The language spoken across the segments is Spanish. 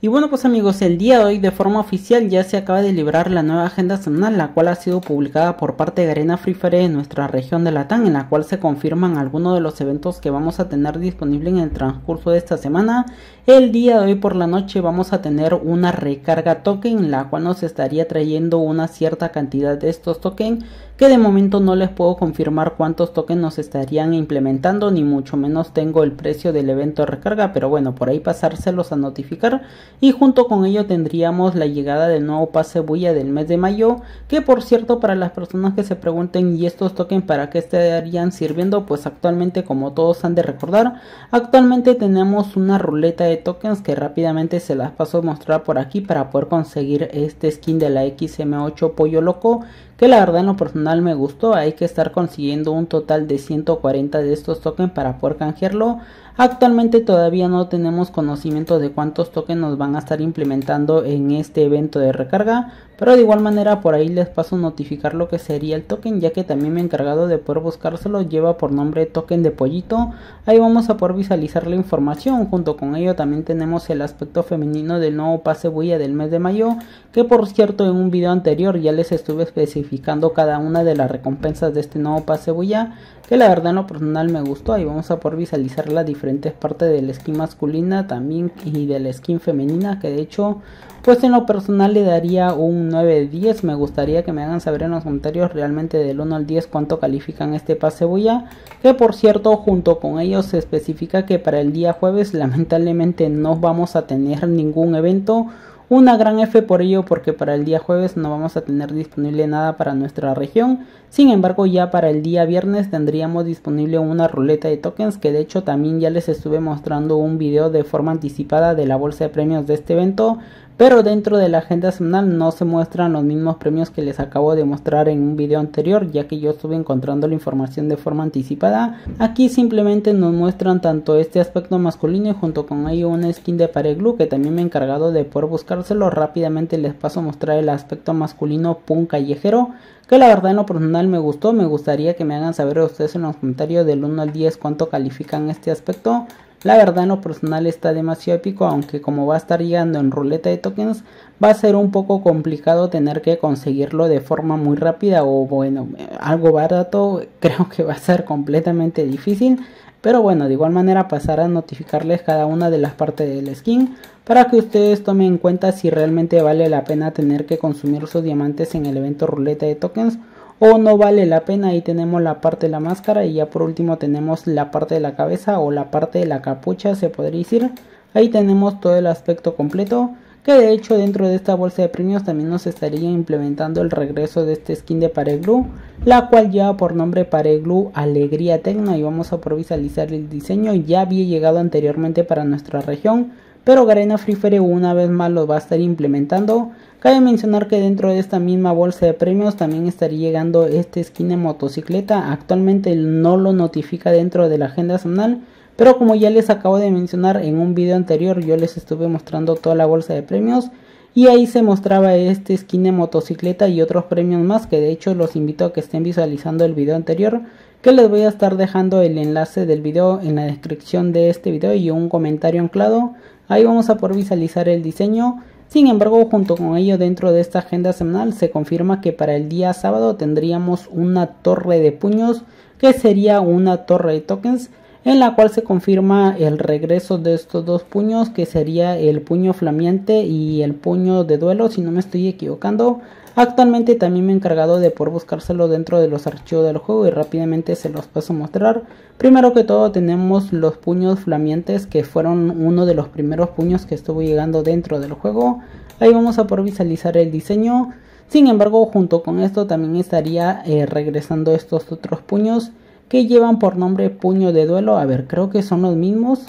Y bueno pues amigos, el día de hoy de forma oficial ya se acaba de liberar la nueva agenda semanal, la cual ha sido publicada por parte de Garena Free Fire en nuestra región de Latam, en la cual se confirman algunos de los eventos que vamos a tener disponibles en el transcurso de esta semana. El día de hoy por la noche vamos a tener una recarga token, la cual nos estaría trayendo una cierta cantidad de estos tokens, que de momento no les puedo confirmar cuántos tokens nos estarían implementando, ni mucho menos tengo el precio del evento de recarga, pero bueno, por ahí pasárselos a notificar. Y junto con ello tendríamos la llegada del nuevo pase bulla del mes de mayo, que por cierto, para las personas que se pregunten y estos tokens para qué estarían sirviendo, pues actualmente, como todos han de recordar, actualmente tenemos una ruleta de tokens que rápidamente se las paso a mostrar por aquí para poder conseguir este skin de la XM8 Pollo Loco, que la verdad en lo personal me gustó. Hay que estar consiguiendo un total de 140 de estos tokens para poder canjearlo. Actualmente todavía no tenemos conocimiento de cuántos tokens nos van a estar implementando en este evento de recarga, pero de igual manera por ahí les paso a notificar lo que sería el token, ya que también me he encargado de poder buscárselo. Lleva por nombre token de pollito. Ahí vamos a poder visualizar la información. Junto con ello también tenemos el aspecto femenino del nuevo pase bulla del mes de mayo, que por cierto en un video anterior ya les estuve especificando cada una de las recompensas de este nuevo pase bulla, que la verdad en lo personal me gustó. Ahí vamos a poder visualizar las diferentes partes de la skin masculina también y de la skin femenina, que de hecho pues en lo personal le daría un 9 de 10. Me gustaría que me hagan saber en los comentarios realmente del 1 al 10 cuánto califican este pase bulla, que por cierto junto con ellos se especifica que para el día jueves lamentablemente no vamos a tener ningún evento. Una gran F por ello, porque para el día jueves no vamos a tener disponible nada para nuestra región. Sin embargo, ya para el día viernes tendríamos disponible una ruleta de tokens, que de hecho también ya les estuve mostrando un video de forma anticipada de la bolsa de premios de este evento. Pero dentro de la agenda semanal no se muestran los mismos premios que les acabo de mostrar en un video anterior, ya que yo estuve encontrando la información de forma anticipada. Aquí simplemente nos muestran tanto este aspecto masculino y junto con ello una skin de Pareglu, que también me he encargado de poder buscárselo. Rápidamente les paso a mostrar el aspecto masculino Pun Callejero, que la verdad en lo personal me gustó. Me gustaría que me hagan saber a ustedes en los comentarios del 1 al 10 cuánto califican este aspecto. La verdad en lo personal está demasiado épico, aunque como va a estar llegando en ruleta de tokens va a ser un poco complicado tener que conseguirlo de forma muy rápida, o bueno, algo barato. Creo que va a ser completamente difícil, pero bueno, de igual manera pasar a notificarles cada una de las partes del skin para que ustedes tomen en cuenta si realmente vale la pena tener que consumir sus diamantes en el evento ruleta de tokens o no vale la pena. Ahí tenemos la parte de la máscara y ya por último tenemos la parte de la cabeza o la parte de la capucha, se podría decir. Ahí tenemos todo el aspecto completo, que de hecho dentro de esta bolsa de premios también nos estaría implementando el regreso de este skin de Pareglu, la cual lleva por nombre Pareglu Alegría Tecno, y vamos a poder visualizar el diseño. Ya había llegado anteriormente para nuestra región, pero Garena Free Fire una vez más lo va a estar implementando. Cabe mencionar que dentro de esta misma bolsa de premios también estaría llegando este skin de motocicleta. Actualmente no lo notifica dentro de la agenda semanal, pero como ya les acabo de mencionar en un video anterior, yo les estuve mostrando toda la bolsa de premios y ahí se mostraba este skin de motocicleta y otros premios más, que de hecho los invito a que estén visualizando el video anterior, que les voy a estar dejando el enlace del video en la descripción de este video y un comentario anclado. Ahí vamos a poder visualizar el diseño. Sin embargo, junto con ello dentro de esta agenda semanal se confirma que para el día sábado tendríamos una torre de puños, que sería una torre de tokens, en la cual se confirma el regreso de estos dos puños, que sería el puño flameante y el puño de duelo, si no me estoy equivocando. Actualmente también me he encargado de poder buscárselo dentro de los archivos del juego y rápidamente se los paso a mostrar. Primero que todo tenemos los puños flameantes, que fueron uno de los primeros puños que estuvo llegando dentro del juego. Ahí vamos a poder visualizar el diseño. Sin embargo, junto con esto también estaría regresando estos otros puños, que llevan por nombre puño de duelo. A ver, creo que son los mismos.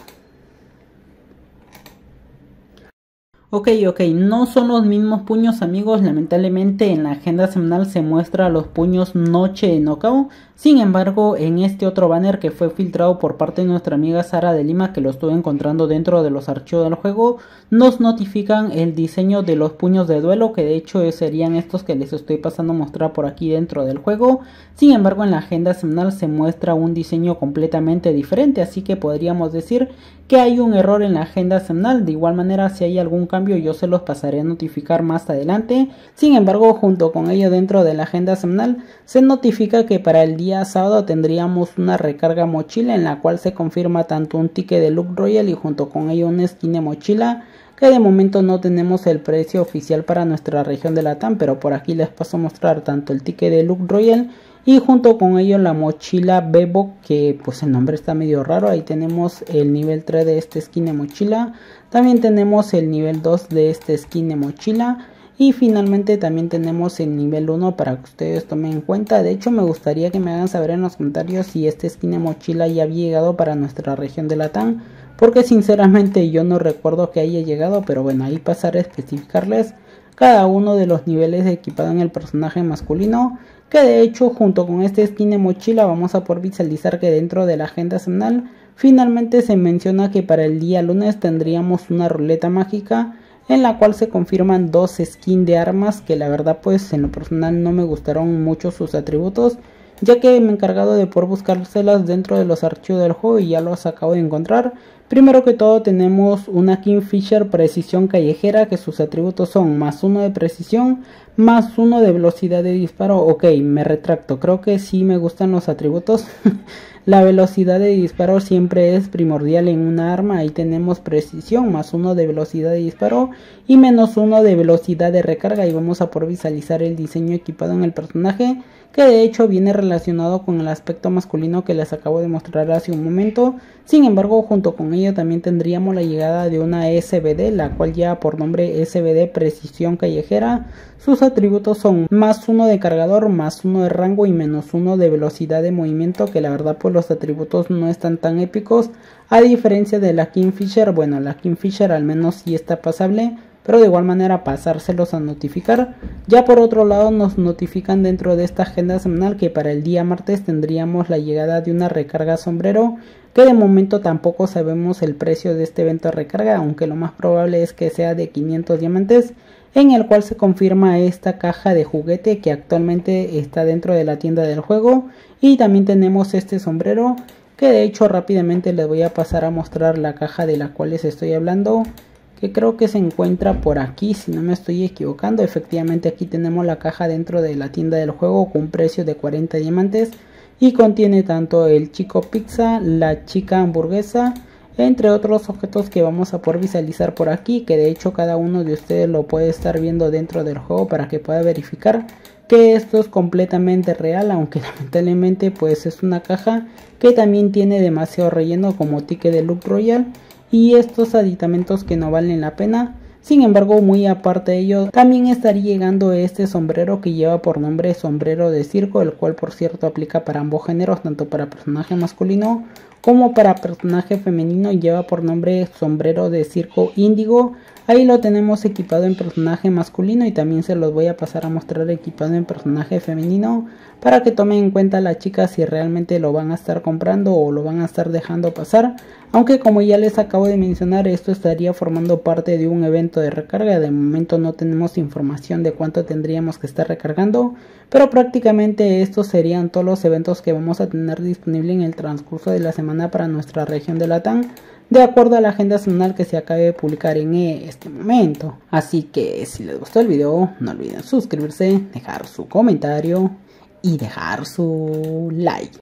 Ok, no son los mismos puños amigos, lamentablemente en la agenda semanal se muestra los puños Noche de Knockout. Sin embargo, en este otro banner que fue filtrado por parte de nuestra amiga Sara de Lima, que lo estuve encontrando dentro de los archivos del juego, nos notifican el diseño de los puños de duelo, que de hecho serían estos que les estoy pasando a mostrar por aquí dentro del juego. Sin embargo, en la agenda semanal se muestra un diseño completamente diferente, así que podríamos decir que hay un error en la agenda semanal. De igual manera, si hay algún cambio cambio yo se los pasaré a notificar más adelante. Sin embargo, junto con ello dentro de la agenda semanal se notifica que para el día sábado tendríamos una recarga mochila en la cual se confirma tanto un ticket de Look Royal y junto con ello una skin de mochila, que de momento no tenemos el precio oficial para nuestra región de Latam, pero por aquí les paso a mostrar tanto el ticket de Look Royal y junto con ello la mochila Bebo, que pues el nombre está medio raro. Ahí tenemos el nivel 3 de este skin de mochila, también tenemos el nivel 2 de este skin de mochila y finalmente también tenemos el nivel 1 para que ustedes tomen en cuenta. De hecho me gustaría que me hagan saber en los comentarios si este skin de mochila ya había llegado para nuestra región de Latam, porque sinceramente yo no recuerdo que haya llegado, pero bueno, ahí pasaré a especificarles cada uno de los niveles equipado en el personaje masculino, que de hecho junto con este skin de mochila vamos a poder visualizar que dentro de la agenda semanal finalmente se menciona que para el día lunes tendríamos una ruleta mágica en la cual se confirman dos skins de armas que la verdad pues en lo personal no me gustaron mucho sus atributos, ya que me he encargado de poder buscárselas dentro de los archivos del juego y ya los acabo de encontrar. Primero que todo tenemos una Kingfisher precisión callejera, que sus atributos son más 1 de precisión, más 1 de velocidad de disparo. Ok, me retracto, creo que sí me gustan los atributos. La velocidad de disparo siempre es primordial en una arma. Ahí tenemos precisión, más 1 de velocidad de disparo y menos 1 de velocidad de recarga. Y vamos a poder visualizar el diseño equipado en el personaje, que de hecho viene relacionado con el aspecto masculino que les acabo de mostrar hace un momento. Sin embargo, junto con ello también tendríamos la llegada de una SBD, la cual lleva por nombre SBD Precisión Callejera. Sus atributos son más 1 de cargador, más 1 de rango y menos 1 de velocidad de movimiento, que la verdad pues los atributos no están tan épicos, a diferencia de la Kingfisher. Bueno, la Kingfisher al menos sí está pasable, pero de igual manera pasárselos a notificar. Ya por otro lado nos notifican dentro de esta agenda semanal que para el día martes tendríamos la llegada de una recarga sombrero, que de momento tampoco sabemos el precio de este evento de recarga, aunque lo más probable es que sea de 500 diamantes, en el cual se confirma esta caja de juguete que actualmente está dentro de la tienda del juego. Y también tenemos este sombrero, que de hecho rápidamente les voy a pasar a mostrar la caja de la cual les estoy hablando, que creo que se encuentra por aquí si no me estoy equivocando. Efectivamente aquí tenemos la caja dentro de la tienda del juego con un precio de 40 diamantes y contiene tanto el chico pizza, la chica hamburguesa, entre otros objetos que vamos a poder visualizar por aquí, que de hecho cada uno de ustedes lo puede estar viendo dentro del juego para que pueda verificar que esto es completamente real, aunque lamentablemente pues es una caja que también tiene demasiado relleno como ticket de Look Royal y estos aditamentos que no valen la pena. Sin embargo, muy aparte de ello, también estaría llegando este sombrero que lleva por nombre sombrero de circo, el cual por cierto aplica para ambos géneros, tanto para personaje masculino como para personaje femenino. Lleva por nombre sombrero de circo índigo. Ahí lo tenemos equipado en personaje masculino y también se los voy a pasar a mostrar equipado en personaje femenino para que tomen en cuenta las chicas si realmente lo van a estar comprando o lo van a estar dejando pasar. Aunque como ya les acabo de mencionar, esto estaría formando parte de un evento de recarga. De momento no tenemos información de cuánto tendríamos que estar recargando, pero prácticamente estos serían todos los eventos que vamos a tener disponible en el transcurso de la semana para nuestra región de Latam, de acuerdo a la agenda semanal que se acabe de publicar en este momento. Así que si les gustó el video, no olviden suscribirse, dejar su comentario y dejar su like.